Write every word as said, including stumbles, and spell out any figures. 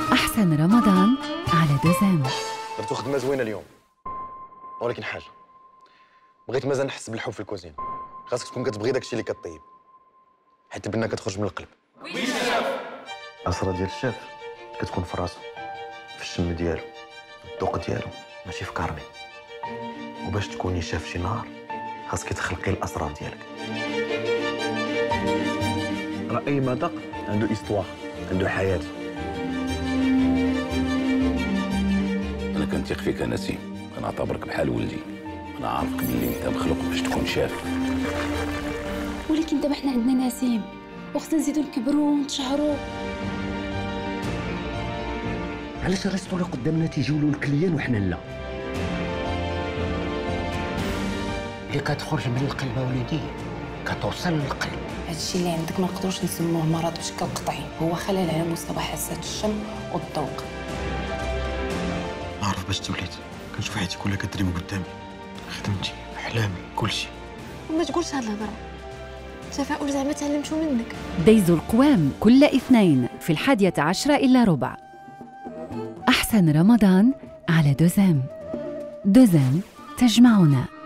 أحسن رمضان على دوزام. درتو خدمة زوينة اليوم، ولكن حاجة بغيت مازال نحس بالحب في الكوزين. خاصك تكون كتبغي داكشي اللي كطيب، حيت البنة كتخرج من القلب. وي شاف. الأسرة ديال الشاف كتكون في راسو، في الشم ديالو، الذوق ديالو، ماشي في كارني. وباش تكوني شاف شي نهار خاصك تخلقي الأسرار ديالك. راه أي مذاق عنده إستواغ، عنده حياة. أنا كنثيق فيك نسيم، كنعتبرك بحال ولدي. أنا عارفك بلي أنت مخلوق باش تكون شاف. ولكن دابا حنا عندنا نسيم وخصنا نزيدو نكبروا ونتشهروا. علاش الريستوران قدامنا تيجيو له الكليان وحنا لا؟ اللي كتخرج من القلب وليدي كتوصل للقلب. هادشي اللي عندك ما نقدروش نسموه مرض بشكل قطعي، هو خلل على مستوى حاسات الشم والذوق. نعرف باش توليت كنشوف حياتي كلها كترمي قدامي، خدمتي، احلامي، كلشي. وما تقولش هاد الهضره، تفاؤل زعما تعلمتو منك. ديزو القوام كل اثنين في الحادية عشرة إلا ربع. أحسن رمضان على دوزام. دوزام تجمعنا.